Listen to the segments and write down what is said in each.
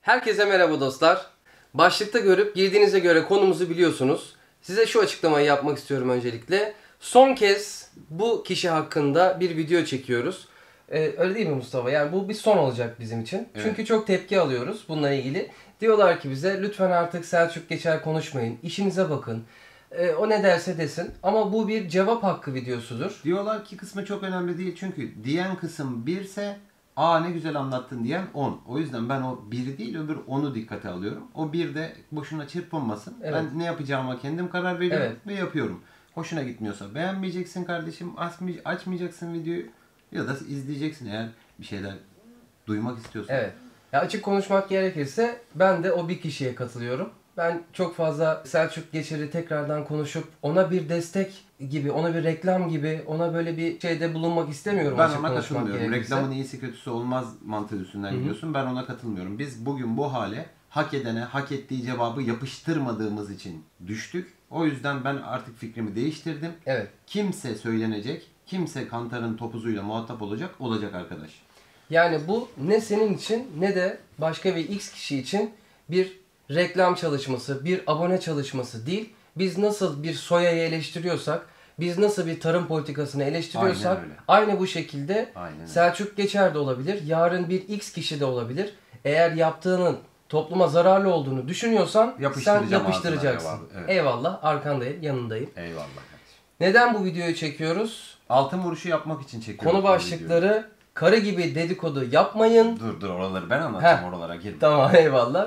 Herkese merhaba dostlar. Başlıkta görüp girdiğinize göre konumuzu biliyorsunuz. Size şu açıklamayı yapmak istiyorum öncelikle. Son kez bu kişi hakkında bir video çekiyoruz. Öyle değil mi Mustafa? Yani bu bir son olacak bizim için. Evet. Çünkü çok tepki alıyoruz bununla ilgili. Diyorlar ki bize lütfen artık Selçuk Geçer konuşmayın. İşinize bakın. O ne derse desin. Ama bu bir cevap hakkı videosudur. Diyorlar ki kısmı çok önemli değil çünkü diyen kısım 1 ise aa ne güzel anlattın diyen 10. O yüzden ben o 1'i değil öbür 10'u dikkate alıyorum. O 1 de boşuna çırpınmasın. Evet. Ben ne yapacağıma kendim karar veriyorum Evet. ve yapıyorum. Hoşuna gitmiyorsa beğenmeyeceksin kardeşim, açmayacaksın videoyu ya da izleyeceksin eğer bir şeyler duymak istiyorsan. Evet. Ya açık konuşmak gerekirse ben de o bir kişiye katılıyorum. Ben çok fazla Selçuk Geçer'i tekrardan konuşup ona bir destek gibi, ona bir reklam gibi, ona böyle bir şeyde bulunmak istemiyorum Ben açık ona konuşmak katılmıyorum. gerekirse. Reklamın iyisi kötüsü olmaz mantığı üstünden gidiyorsun. Ben ona katılmıyorum. Biz bugün bu hale hak edene hak ettiği cevabı yapıştırmadığımız için düştük. O yüzden ben artık fikrimi değiştirdim. Evet. Kimse söylenecek, kimse Kantar'ın topuzuyla muhatap olacak arkadaş. Yani bu ne senin için ne de başka bir X kişi için bir reklam çalışması, bir abone çalışması değil. Biz nasıl bir soyayı eleştiriyorsak, biz nasıl bir tarım politikasını eleştiriyorsak Aynen öyle. aynı bu şekilde Aynen öyle. Selçuk Geçer de olabilir. Yarın bir X kişi de olabilir. Eğer yaptığının topluma zararlı olduğunu düşünüyorsan sen Yapıştıracağım yapıştıracaksın. ağzına cevabı, evet. Eyvallah, arkandayım, yanındayım. Eyvallah kardeşim. Neden bu videoyu çekiyoruz? Altın vuruşu yapmak için çekiyorum. Konu bu videoyu. başlıkları karı gibi dedikodu yapmayın. Dur oraları ben anlatacağım, Heh. oralara girme. Tamam, eyvallah.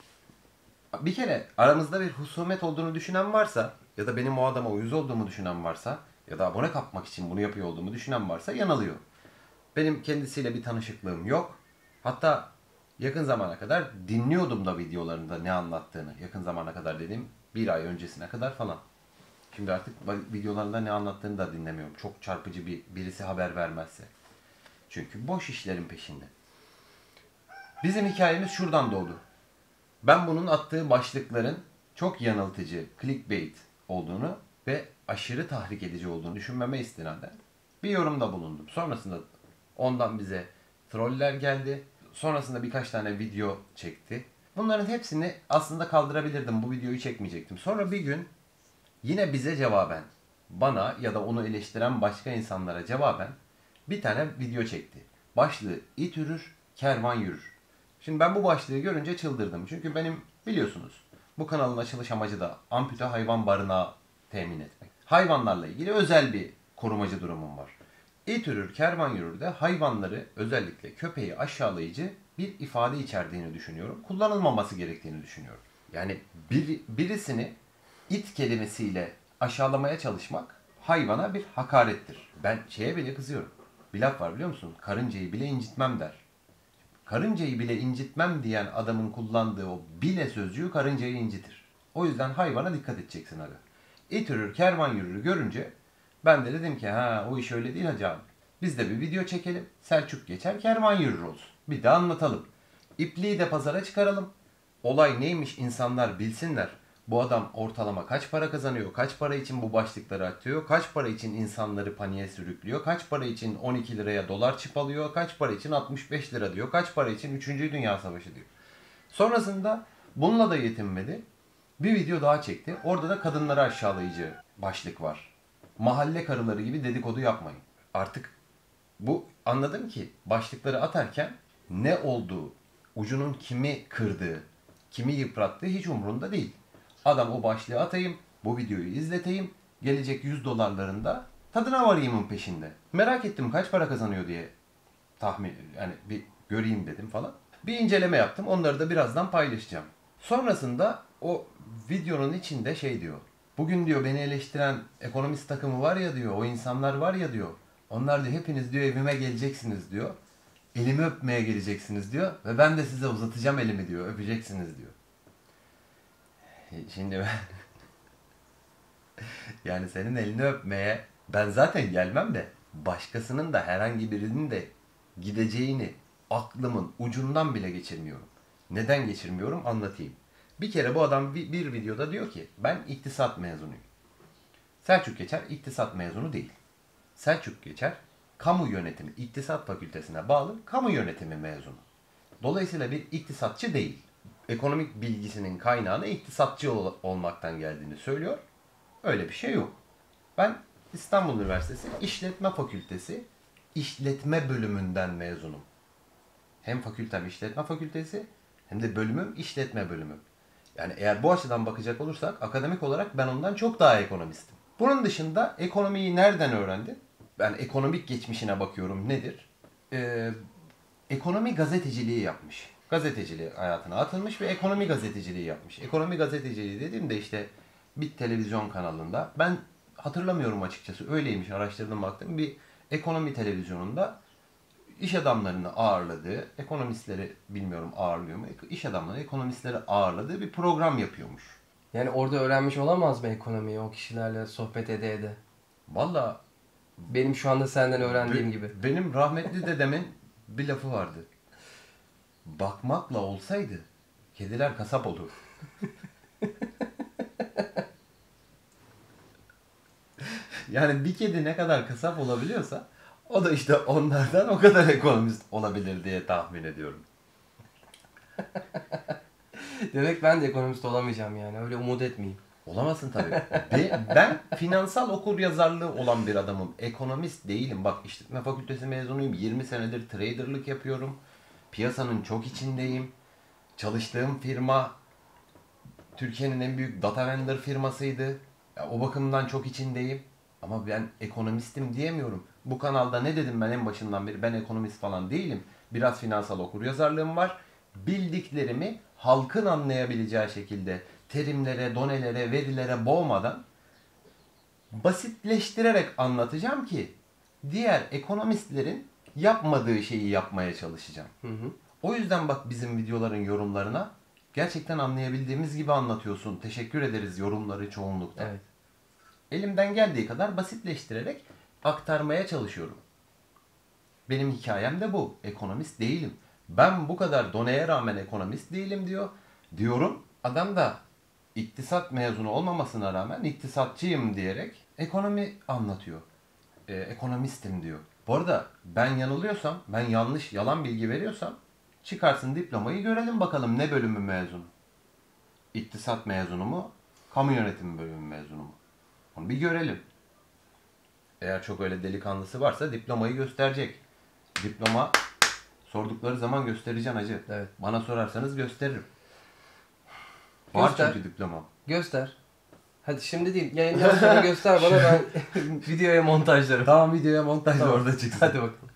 Bir kere aramızda bir husumet olduğunu düşünen varsa ya da benim o adama uyuz olduğumu düşünen varsa ya da abone kapmak için bunu yapıyor olduğumu düşünen varsa yanılıyor. Benim kendisiyle bir tanışıklığım yok. Hatta yakın zamana kadar dinliyordum da videolarında ne anlattığını. Yakın zamana kadar dediğim bir ay öncesine kadar falan. Şimdi artık videolarında ne anlattığını da dinlemiyorum. Çok çarpıcı birisi haber vermezse. Çünkü boş işlerin peşinde. Bizim hikayemiz şuradan doğdu. Ben bunun attığı başlıkların çok yanıltıcı, clickbait olduğunu ve aşırı tahrik edici olduğunu düşünmeme istinaden bir yorumda bulundum. Sonrasında ondan bize troller geldi. Sonrasında birkaç tane video çekti. Bunların hepsini aslında kaldırabilirdim. Bu videoyu çekmeyecektim. Sonra bir gün yine bize cevaben, bana ya da onu eleştiren başka insanlara cevaben bir tane video çekti. Başlığı "İt ürür, kervan yürür." Şimdi ben bu başlığı görünce çıldırdım. Çünkü benim biliyorsunuz bu kanalın açılış amacı da ampute hayvan barınağı temin etmek. Hayvanlarla ilgili özel bir korumacı durumum var. İt ürür, kervan yürür de hayvanları, özellikle köpeği aşağılayıcı bir ifade içerdiğini düşünüyorum. Kullanılmaması gerektiğini düşünüyorum. Yani birisini it kelimesiyle aşağılamaya çalışmak hayvana bir hakarettir. Ben şeye bile kızıyorum. Bir laf var biliyor musun? Karıncayı bile incitmem der. Karıncayı bile incitmem diyen adamın kullandığı o bile sözcüğü karıncayı incitir. O yüzden hayvana dikkat edeceksin abi. İt ürür, kervan yürür görünce ben de dedim ki ha o iş öyle değil hacı abi. Biz de bir video çekelim. Selçuk Geçer, kervan yürür olsun. Bir de anlatalım. İpliği de pazara çıkaralım. Olay neymiş insanlar bilsinler. Bu adam ortalama kaç para kazanıyor, kaç para için bu başlıkları atıyor, kaç para için insanları paniğe sürüklüyor, kaç para için 12 liraya dolar çip alıyor, kaç para için 65 lira diyor, kaç para için 3. Dünya Savaşı diyor. Sonrasında bununla da yetinmedi. Bir video daha çekti. Orada da kadınları aşağılayıcı başlık var. Mahalle karıları gibi dedikodu yapmayın. Artık bu anladım ki başlıkları atarken ne olduğu, ucunun kimi kırdığı, kimi yıprattığı hiç umurunda değil. Adam o başlığı atayım, bu videoyu izleteyim, gelecek 100 dolarlarında tadına varayımın peşinde. Merak ettim kaç para kazanıyor diye tahmin, yani bir göreyim dedim falan. Bir inceleme yaptım, onları da birazdan paylaşacağım. Sonrasında o videonun içinde şey diyor. Bugün diyor beni eleştiren ekonomist takımı var ya diyor, o insanlar var ya diyor. Onlar diyor hepiniz diyor evime geleceksiniz diyor. Elimi öpmeye geleceksiniz diyor ve ben de size uzatacağım elimi diyor, öpeceksiniz diyor. Şimdi ben yani senin elini öpmeye ben zaten gelmem de başkasının da herhangi birinin de gideceğini aklımın ucundan bile geçirmiyorum. Neden geçirmiyorum anlatayım. Bir kere bu adam bir videoda diyor ki ben iktisat mezunuyum. Selçuk Geçer iktisat mezunu değil. Selçuk Geçer kamu yönetimi, iktisat fakültesine bağlı kamu yönetimi mezunu. Dolayısıyla bir iktisatçı değil. Ekonomik bilgisinin kaynağına iktisatçı olmaktan geldiğini söylüyor. Öyle bir şey yok. Ben İstanbul Üniversitesi İşletme Fakültesi İşletme bölümünden mezunum. Hem fakültem İşletme Fakültesi hem de bölümüm İşletme bölümü. Yani eğer bu açıdan bakacak olursak akademik olarak ben ondan çok daha ekonomistim. Bunun dışında ekonomiyi nereden öğrendim? Ben ekonomik geçmişine bakıyorum nedir? Ekonomi gazeteciliği yapmış. Gazeteciliği hayatına atılmış ve ekonomi gazeteciliği yapmış. Ekonomi gazeteciliği dediğimde işte bir televizyon kanalında, ben hatırlamıyorum açıkçası, öyleymiş, araştırdım baktım, bir ekonomi televizyonunda iş adamlarını ağırladığı, ekonomistleri bilmiyorum ağırlıyor mu, iş adamları, ekonomistleri ağırladığı bir program yapıyormuş. Yani orada öğrenmiş olamaz mı ekonomiyi o kişilerle sohbet ede ede? Valla Benim şu anda senden öğrendiğim gibi. benim rahmetli dedemin bir lafı vardı. Bakmakla olsaydı kediler kasap olur. Yani bir kedi ne kadar kasap olabiliyorsa o da işte onlardan o kadar ekonomist olabilir diye tahmin ediyorum. Demek ben de ekonomist olamayacağım yani. Öyle umut etmeyeyim. Olamazsın tabii. Ben finansal okuryazarlığı olan bir adamım. Ekonomist değilim. Bak, işletme fakültesi mezunuyum. 20 senedir traderlık yapıyorum. Piyasanın çok içindeyim. Çalıştığım firma Türkiye'nin en büyük data vendor firmasıydı. Ya, o bakımdan çok içindeyim. Ama ben ekonomistim diyemiyorum. Bu kanalda ne dedim ben en başından beri? Ben ekonomist falan değilim. Biraz finansal okuryazarlığım var. Bildiklerimi halkın anlayabileceği şekilde terimlere, donelere, verilere boğmadan basitleştirerek anlatacağım ki diğer ekonomistlerin yapmadığı şeyi yapmaya çalışacağım. Hı hı. O yüzden bak, bizim videoların yorumlarına gerçekten anlayabildiğimiz gibi anlatıyorsun, teşekkür ederiz yorumları çoğunlukta. Evet. Elimden geldiği kadar basitleştirerek aktarmaya çalışıyorum. Benim hikayem de bu. Ekonomist değilim. Ben bu kadar doneye rağmen ekonomist değilim diyorum. Adam da iktisat mezunu olmamasına rağmen iktisatçıyım diyerek ekonomi anlatıyor. Ekonomistim diyor. Bu arada ben yanılıyorsam, ben yanlış, yalan bilgi veriyorsam çıkarsın diplomayı, görelim bakalım ne bölümü mezunu. İktisat mezunu mu? Kamu yönetimi bölümü mezunu mu? Onu bir görelim. Eğer çok öyle delikanlısı varsa diplomayı gösterecek. Diploma sordukları zaman göstereceğim hacı. Evet. Bana sorarsanız gösteririm. Var Göster. çünkü diplomam. Göster. Hadi şimdi değil. Yayından sonra göster bana, ben videoya montajlarım. Tamam, videoya montajla Tamam. orada çıksın. Hadi bakalım.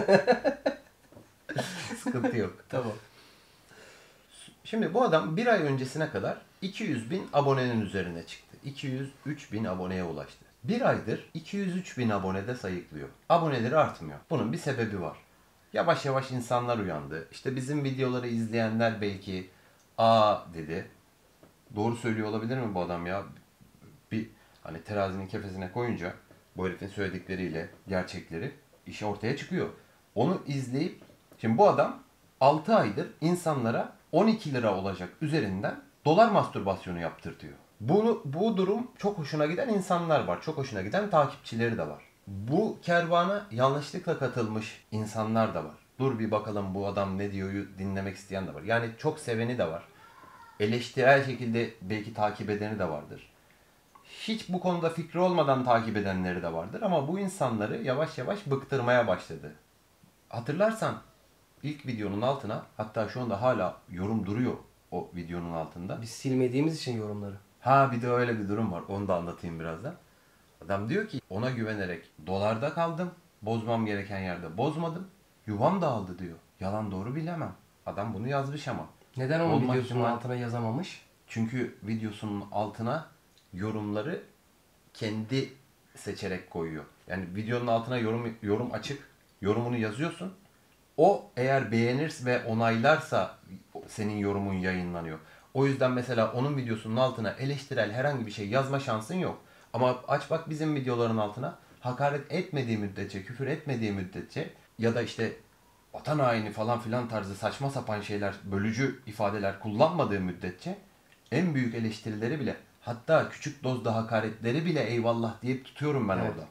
Sıkıntı yok. Tamam. Şimdi bu adam bir ay öncesine kadar 200 bin abonenin üzerine çıktı. 203 bin aboneye ulaştı. Bir aydır 203 bin abonede sayıklıyor. Aboneleri artmıyor. Bunun bir sebebi var. Yavaş yavaş insanlar uyandı. İşte bizim videoları izleyenler belki aa dedi. Doğru söylüyor olabilir mi bu adam ya? Bir hani terazinin kefesine koyunca bu herifin söyledikleriyle gerçekleri iş ortaya çıkıyor. Onu izleyip, şimdi bu adam 6 aydır insanlara 12 lira olacak üzerinden dolar mastürbasyonu yaptırtıyor. Bu durum çok hoşuna giden insanlar var. Çok hoşuna giden takipçileri de var. Bu kervana yanlışlıkla katılmış insanlar da var. Dur bir bakalım bu adam ne diyor dinlemek isteyen de var. Yani çok seveni de var. Eleştirel şekilde belki takip edeni de vardır. Hiç bu konuda fikri olmadan takip edenleri de vardır. Ama bu insanları yavaş yavaş bıktırmaya başladı. Hatırlarsan ilk videonun altına, hatta şu anda hala yorum duruyor o videonun altında. Biz silmediğimiz için yorumları. Ha, bir de öyle bir durum var. Onu da anlatayım birazdan. Adam diyor ki ona güvenerek dolarda kaldım. Bozmam gereken yerde bozmadım. Yuvam dağıldı diyor. Yalan doğru bilemem. Adam bunu yazmış ama. Neden onun Olmak videosunun ihtimal- altına yazamamış? Çünkü videosunun altına yorumları kendi seçerek koyuyor. Yani videonun altına yorum açık. Yorumunu yazıyorsun. O eğer beğenir ve onaylarsa senin yorumun yayınlanıyor. O yüzden mesela onun videosunun altına eleştirel herhangi bir şey yazma şansın yok. Ama aç bak bizim videoların altına, hakaret etmediği müddetçe, küfür etmediği müddetçe ya da işte vatan haini falan filan tarzı saçma sapan şeyler, bölücü ifadeler kullanmadığı müddetçe en büyük eleştirileri bile, hatta küçük dozda hakaretleri bile eyvallah deyip tutuyorum ben Evet. orada.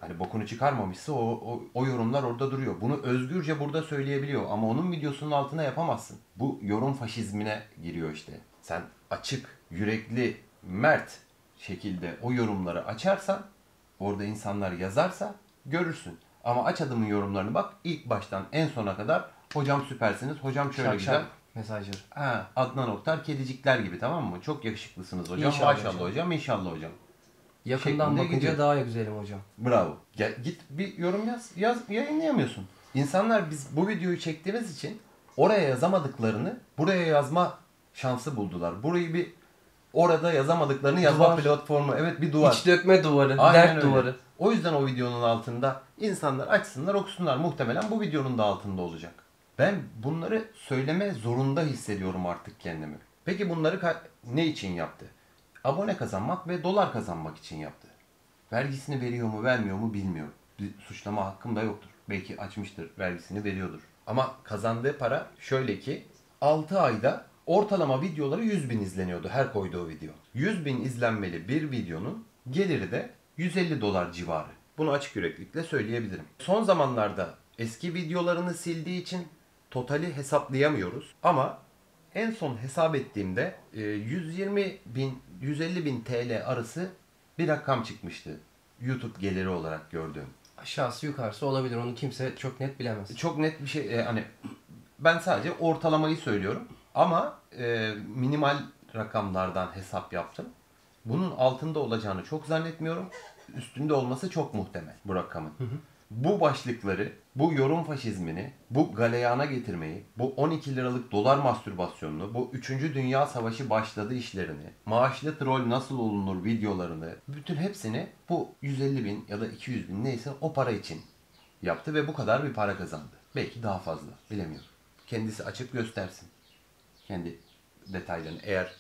Hani bokunu çıkarmamışsa o yorumlar orada duruyor. Bunu özgürce burada söyleyebiliyor ama onun videosunun altına yapamazsın. Bu yorum faşizmine giriyor işte. Sen açık, yürekli, mert şekilde o yorumları açarsan, orada insanlar yazarsa görürsün. Ama aç adamın yorumlarını bak, ilk baştan en sona kadar hocam süpersiniz, hocam şöyle Şak güzel. şak mesajları. Ha, Adnan Oktar kedicikler gibi, tamam mı? Çok yakışıklısınız hocam. İnşallah Maşallah hocam. hocam, inşallah hocam. Yakından Şeklinde bakınca gidiyor. daha güzelim hocam. Bravo. Git bir yorum yaz. Yayınlayamıyorsun. İnsanlar biz bu videoyu çektiğimiz için oraya yazamadıklarını buraya yazma şansı buldular. Burayı bir orada yazamadıklarını yazma Duvar. platformu. Evet, bir duvar. İç dökme duvarı, Aynen dert öyle. duvarı. O yüzden o videonun altında insanlar açsınlar, okusunlar. Muhtemelen bu videonun da altında olacak. Ben bunları söyleme zorunda hissediyorum artık kendimi. Peki bunları ne için yaptı? Abone kazanmak ve dolar kazanmak için yaptı. Vergisini veriyor mu vermiyor mu bilmiyorum. Bir suçlama hakkım da yoktur. Belki açmıştır, vergisini veriyordur. Ama kazandığı para şöyle ki 6 ayda ortalama videoları 100.000 izleniyordu her koyduğu video. 100.000 izlenmeli bir videonun geliri de 150 dolar civarı. Bunu açık yüreklilikle söyleyebilirim. Son zamanlarda eski videolarını sildiği için totali hesaplayamıyoruz. Ama en son hesap ettiğimde 120.000 150.000 TL arası bir rakam çıkmıştı. YouTube geliri olarak gördüğüm. Aşağısı yukarısı olabilir. Onu kimse çok net bilemez. Çok net bir şey, hani ben sadece ortalamayı söylüyorum ama minimal rakamlardan hesap yaptım. Bunun altında olacağını çok zannetmiyorum. Üstünde olması çok muhtemel bu rakamın. Bu başlıkları, bu yorum faşizmini, bu galeyana getirmeyi, bu 12 liralık dolar mastürbasyonunu, bu 3. Dünya Savaşı başladı işlerini, maaşlı troll nasıl olunur videolarını, bütün hepsini bu 150.000 ya da 200.000 neyse o para için yaptı ve bu kadar bir para kazandı. Belki daha fazla, bilemiyorum. Kendisi açıp göstersin. Kendi detaylarını. Eğer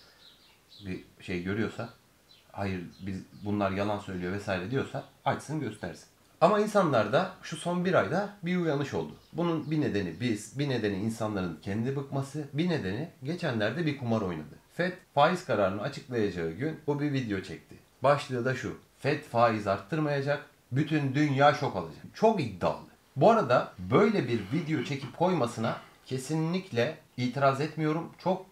bir şey görüyorsa, hayır biz bunlar yalan söylüyor vesaire diyorsa açsın göstersin. Ama insanlarda şu son bir ayda bir uyanış oldu. Bunun bir nedeni bir nedeni insanların kendi bıkması, bir nedeni geçenlerde bir kumar oynadı. FED faiz kararını açıklayacağı gün o bir video çekti. Başlığı da şu: FED faiz arttırmayacak, bütün dünya şok alacak. Çok iddialı. Bu arada böyle bir video çekip koymasına kesinlikle itiraz etmiyorum. Çok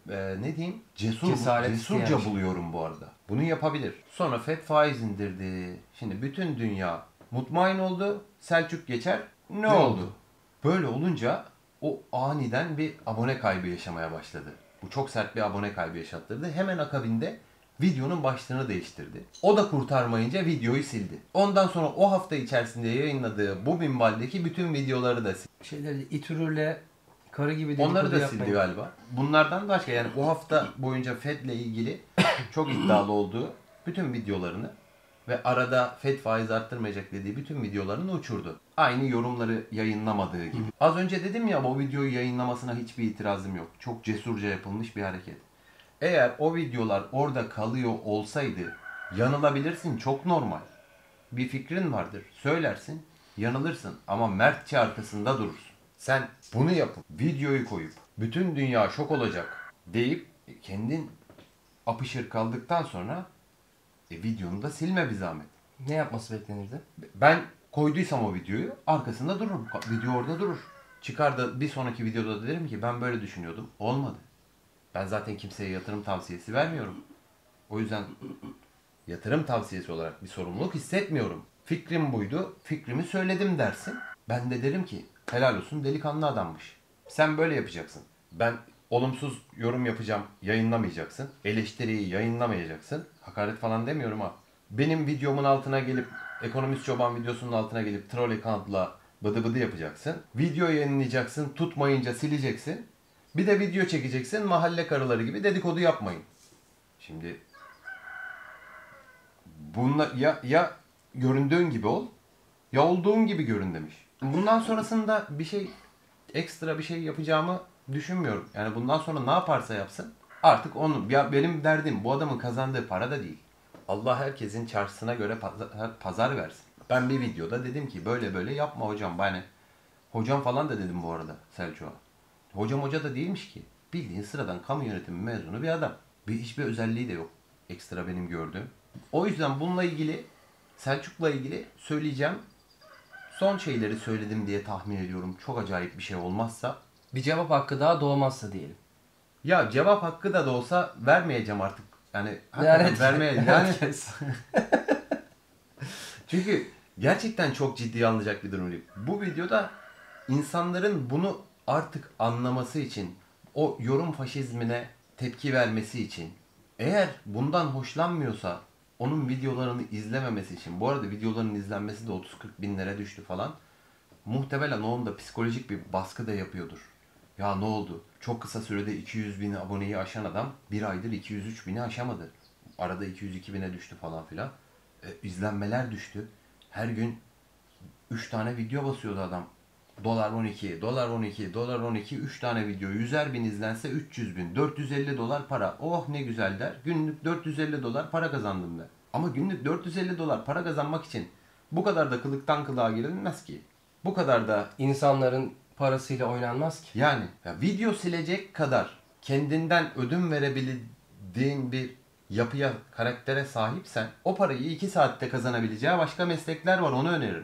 ne diyeyim? Cesaret Cesurca isteyen şey. buluyorum bu arada. Bunu yapabilir. Sonra FED faiz indirdi. Şimdi bütün dünya mutmain oldu. Selçuk Geçer ne oldu? Böyle olunca o aniden bir abone kaybı yaşamaya başladı. Bu çok sert bir abone kaybı yaşattırdı. Hemen akabinde videonun başlığını değiştirdi. O da kurtarmayınca videoyu sildi. Ondan sonra o hafta içerisinde yayınladığı bu minvaldeki bütün videoları da sildi. Şeyleri itürürle karı gibi Onları dedikodu da sildi yapmayın. galiba. Bunlardan başka, yani o hafta boyunca FED'le ilgili çok iddialı olduğu bütün videolarını ve arada FED faiz arttırmayacak dediği bütün videolarını uçurdu. Aynı yorumları yayınlamadığı gibi. Az önce dedim ya, o videoyu yayınlamasına hiçbir itirazım yok. Çok cesurca yapılmış bir hareket. Eğer o videolar orada kalıyor olsaydı yanılabilirsin, çok normal. Bir fikrin vardır, söylersin, yanılırsın ama mertçe arkasında durursun. Sen bunu yapıp videoyu koyup bütün dünya şok olacak deyip kendin apışır kaldıktan sonra videonu da silme bir zahmet. Ne yapması beklenirdi? Ben koyduysam o videoyu arkasında dururum. Video orada durur. Çıkar da bir sonraki videoda da derim ki ben böyle düşünüyordum. Olmadı. Ben zaten kimseye yatırım tavsiyesi vermiyorum. O yüzden yatırım tavsiyesi olarak bir sorumluluk hissetmiyorum. Fikrim buydu. Fikrimi söyledim dersin. Ben de derim ki helal olsun, delikanlı adammış. Sen böyle yapacaksın. Ben olumsuz yorum yapacağım, yayınlamayacaksın. Eleştiriyi yayınlamayacaksın. Hakaret falan demiyorum ha. Benim videomun altına gelip, Ekonomist Çoban videosunun altına gelip troll account'la bıdı bıdı yapacaksın. Video yayınlayacaksın, tutmayınca sileceksin. Bir de video çekeceksin, mahalle karıları gibi dedikodu yapmayın. Şimdi bununla ya göründüğün gibi ol, ya olduğun gibi görün demiş. Bundan sonrasında bir şey, ekstra bir şey yapacağımı düşünmüyorum. Yani bundan sonra ne yaparsa yapsın artık onun, ya benim derdim bu adamın kazandığı para da değil. Allah herkesin çarşısına göre pazar versin. Ben bir videoda dedim ki böyle böyle yapma hocam. Yani hocam falan da dedim bu arada Selçuk'a. Hocam hoca da değilmiş ki. Bildiğin sıradan kamu yönetimi mezunu bir adam. Hiçbir özelliği de yok. Ekstra benim gördüğüm. O yüzden bununla ilgili Selçuk'la ilgili söyleyeceğim son şeyleri söyledim diye tahmin ediyorum. Çok acayip bir şey olmazsa. Bir cevap hakkı daha doğmazsa diyelim. Ya cevap hakkı da olsa vermeyeceğim artık. Yani Lanet vermeye yani herkes. çünkü gerçekten çok ciddiye alınacak bir durum değil. Bu videoda insanların bunu artık anlaması için, o yorum faşizmine tepki vermesi için, eğer bundan hoşlanmıyorsa onun videolarını izlememesi için, bu arada videoların izlenmesi de 30-40 binlere düştü falan. Muhtemelen onun da psikolojik bir baskı da yapıyordur. Ya ne oldu? Çok kısa sürede 200 bin aboneyi aşan adam bir aydır 203 bini aşamadı. Arada 202 bine düştü falan filan. İzlenmeler düştü. Her gün 3 tane video basıyordu adam. Dolar 12, dolar 12, dolar 12, 3 tane video. 100'er bin izlense 300 bin. 450 dolar para. Oh ne güzel der. Günlük 450 dolar para kazandım der. Ama günlük 450 dolar para kazanmak için bu kadar da kılıktan kılığa girilmez ki. Bu kadar da İnsanların parasıyla oynanmaz ki. yani ya video silecek kadar kendinden ödün verebildiğin bir yapıya, karaktere sahipsen o parayı 2 saatte kazanabileceği başka meslekler var, onu öneririm.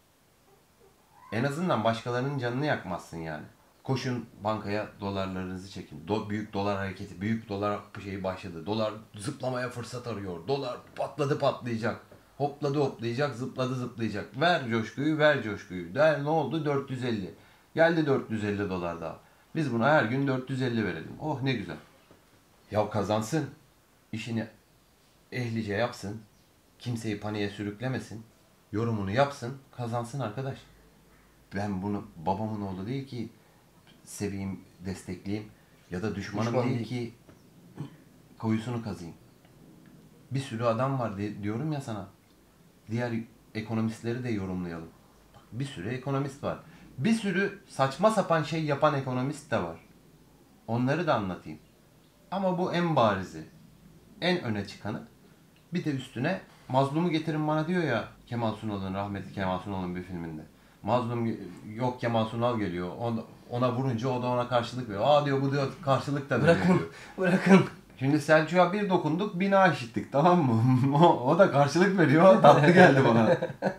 En azından başkalarının canını yakmazsın yani. Koşun bankaya dolarlarınızı çekin. Büyük dolar hareketi, büyük dolar şeyi başladı. Dolar zıplamaya fırsat arıyor. Dolar patladı patlayacak. Hopladı hoplayacak, zıpladı zıplayacak. Ver coşkuyu, ver coşkuyu. Der ne oldu? 450. Geldi 450 dolar daha. Biz buna her gün 450 verelim. Oh ne güzel. Ya kazansın. İşini ehlice yapsın. Kimseyi paniğe sürüklemesin. Yorumunu yapsın. Kazansın arkadaş. Ben bunu babamın oğlu değil ki seveyim, destekleyeyim. Ya da düşmanım Düşman değil değil. ki kuyusunu kazıyım. Bir sürü adam var diyorum ya sana. Diğer ekonomistleri de yorumlayalım. Bak, bir sürü ekonomist var. Bir sürü saçma sapan şey yapan ekonomist de var. Onları da anlatayım. Ama bu en barizi, en öne çıkanı. Bir de üstüne mazlumu getirin bana diyor ya Kemal Sunal'ın, rahmetli Kemal Sunal'ın bir filminde. Mazlum yok, Kemal Sunal geliyor. Ona vurunca o da ona karşılık veriyor. Aa diyor, bu diyor karşılık da veriyor Bırakın, diyor. bırakın. Şimdi Selçuk'a bir dokunduk, bina işittik, tamam mı? O da karşılık veriyor. Tatlı geldi bana.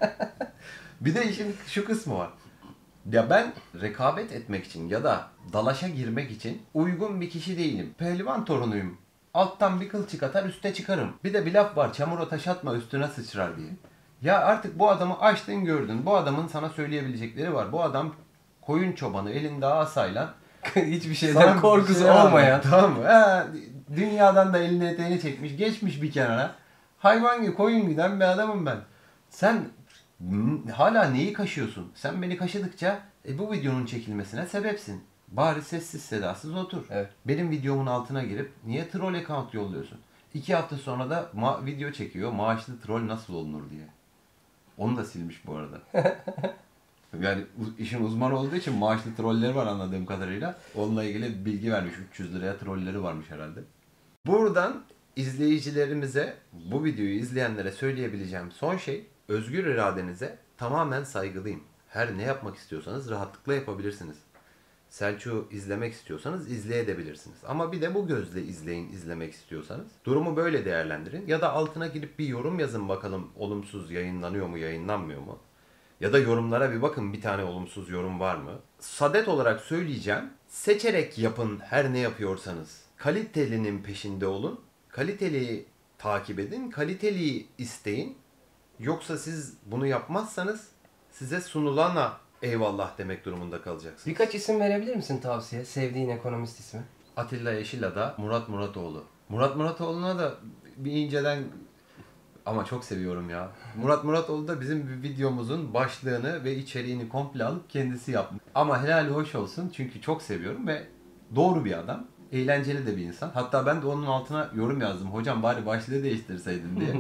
Bir de işin şu kısmı var. Ya ben rekabet etmek için ya da dalaşa girmek için uygun bir kişi değilim. Pehlivan torunuyum. Alttan bir kılçık atar üste çıkarım. Bir de bir laf var, çamura taş atma üstüne sıçrar diye. Ya artık bu adamı açtın gördün. Bu adamın sana söyleyebilecekleri var. Bu adam koyun çobanı, elinde asayla. Hiçbir şeyden Sana korkusu bir şey var mı? olmayan. Tamam mı? Dünyadan da elini eteğini çekmiş, geçmiş bir kenara. Hayvan gibi koyun giden bir adamım ben. Sen hala neyi kaşıyorsun? Sen beni kaşıdıkça bu videonun çekilmesine sebepsin. Bari sessiz sedasız otur. Evet. Benim videomun altına girip niye troll account yolluyorsun? 2 hafta sonra da video çekiyor. Maaşlı troll nasıl olunur diye. Onu da silmiş bu arada. Yani işin uzmanı olduğu için maaşlı trolleri var anladığım kadarıyla. Onunla ilgili bilgi vermiş. 300 liraya trolleri varmış herhalde. Buradan izleyicilerimize, bu videoyu izleyenlere söyleyebileceğim son şey, özgür iradenize tamamen saygılıyım. Her ne yapmak istiyorsanız rahatlıkla yapabilirsiniz. Selçuk'u izlemek istiyorsanız izleyebilirsiniz. Ama bir de bu gözle izleyin izlemek istiyorsanız. Durumu böyle değerlendirin. Ya da altına gidip bir yorum yazın bakalım olumsuz yayınlanıyor mu yayınlanmıyor mu? Ya da yorumlara bir bakın, bir tane olumsuz yorum var mı? Sadet olarak söyleyeceğim. Seçerek yapın her ne yapıyorsanız. Kalitelinin peşinde olun. Kaliteliyi takip edin. Kaliteliyi isteyin. Yoksa siz bunu yapmazsanız size sunulana eyvallah demek durumunda kalacaksınız. Birkaç isim verebilir misin tavsiye? Sevdiğin ekonomist ismi. Atilla Yeşilada, Murat Muratoğlu. Murat Muratoğlu'na da bir inceden ama çok seviyorum ya. Murat Muratoğlu da bizim bir videomuzun başlığını ve içeriğini komple alıp kendisi yapmış. Ama helali hoş olsun çünkü çok seviyorum ve doğru bir adam. Eğlenceli de bir insan. Hatta ben de onun altına yorum yazdım. Hocam bari başlığı değiştirseydin diye.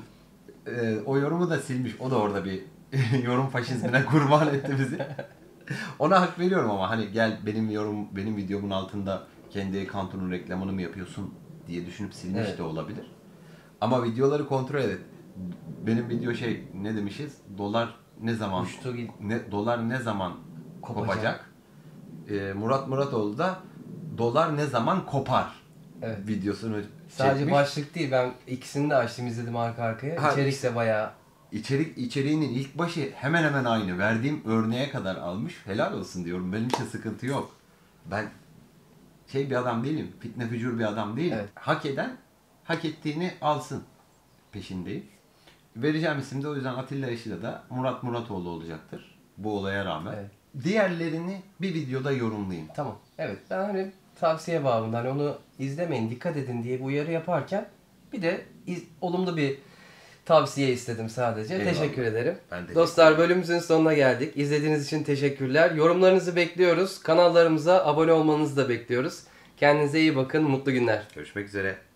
O yorumu da silmiş. O da orada bir yorum faşizmine kurban etti bizi. Ona hak veriyorum ama hani gel benim videomun altında kendi account'unun reklamını mı yapıyorsun diye düşünüp silmiş Evet. de olabilir. Ama videoları kontrol et. Benim video ne demişiz? Dolar ne zaman Uçtu git. dolar ne zaman Kopacak. kopacak? Murat Muratoğlu da dolar ne zaman kopar? Evet. Videosunu Sadece çekmiş. başlık değil, ben ikisini de açtım izledim arka arkaya. Ha, İçerik de bayağı içeriğinin ilk başı hemen hemen aynı. Verdiğim örneğe kadar almış. Helal olsun diyorum. Benim için sıkıntı yok. Ben bir adam değilim. Fitne fücur bir adam değilim. Evet. Hak eden hak ettiğini alsın peşindeyim. Vereceğim isim de o yüzden Atilla Işıl'a da Murat Muratoğlu olacaktır. Bu olaya rağmen. Evet. Diğerlerini bir videoda yorumlayayım. Tamam. Evet. Ben hani tavsiye babında hani onu izlemeyin, dikkat edin diye bu uyarı yaparken bir de olumlu bir tavsiye istedim sadece. Eyvallah. Teşekkür ederim. Ben teşekkür Dostlar, ederim. bölümümüzün sonuna geldik. İzlediğiniz için teşekkürler. Yorumlarınızı bekliyoruz. Kanallarımıza abone olmanızı da bekliyoruz. Kendinize iyi bakın. Mutlu günler. Görüşmek üzere.